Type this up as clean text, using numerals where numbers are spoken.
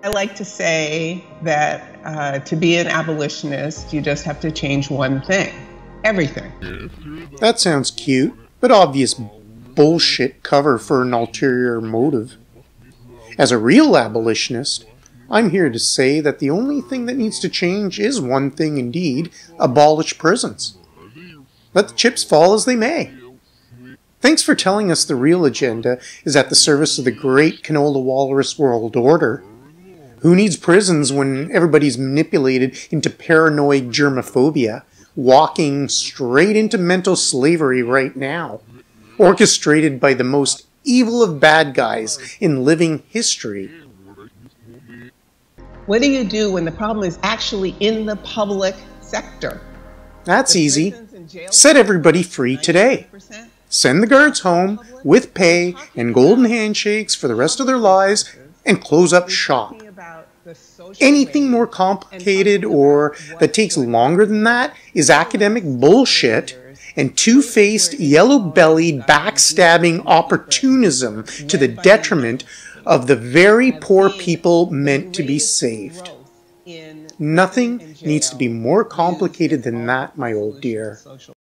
I like to say that to be an abolitionist, you just have to change one thing. Everything. That sounds cute, but obvious bullshit cover for an ulterior motive. As a real abolitionist, I'm here to say that the only thing that needs to change is one thing indeed: abolish prisons. Let the chips fall as they may. Thanks for telling us the real agenda is at the service of the great canola walrus world order. Who needs prisons when everybody's manipulated into paranoid germophobia, walking straight into mental slavery right now, orchestrated by the most evil of bad guys in living history? What do you do when the problem is actually in the public sector? That's easy. Set everybody free today. Send the guards home with pay and golden handshakes for the rest of their lives and close up shop. Anything more complicated or that takes longer than that is academic bullshit and two-faced, yellow-bellied, backstabbing opportunism to the detriment of the very poor people meant to be saved. Nothing needs to be more complicated than that, my old dear.